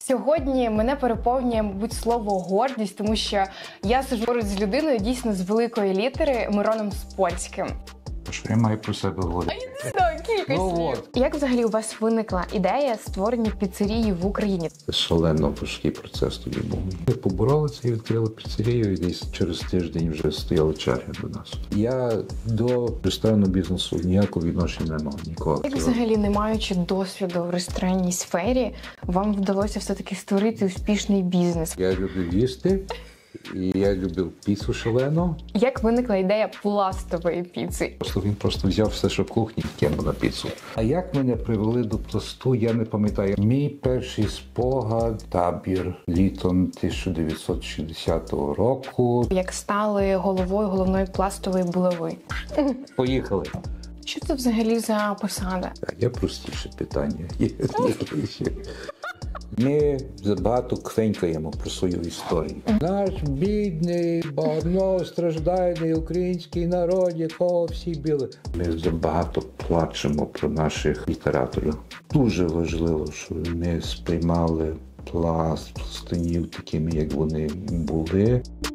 Сьогодні мене переповнює, мабуть, слово гордість, тому що я сиджу поруч з людиною дійсно з великої літери Мироном Спольським. Що я маю про себе говорити? Кілька слів. Як взагалі у вас виникла ідея створення піцерії в Україні? Це шалено важкий процес тоді був. Ми поборолися і відкрили піцерію, і десь через тиждень вже стояли черги до нас. Я до ресторанного бізнесу ніякого відношення не мав ніколи. Як взагалі, не маючи досвіду в ресторанній сфері, вам вдалося все-таки створити успішний бізнес? Я люблю їсти, і я любив піцу шалено. Як виникла ідея пластової піци? Він просто взяв все, що в кухні, кинув на піцу. А як мене привели до пласту, я не пам'ятаю. Мій перший спогад – табір літом 1960 року. Як стали головою головної пластової булави? Поїхали. Що це взагалі за посада? Є простіше питання. Ми забагато квенькаємо про свою історію. Наш бідний, багатостраждальний український народ, якого всі біли. Ми забагато плачемо про наших літераторів. Дуже важливо, щоб ми сприймали пластунів такими, як вони були.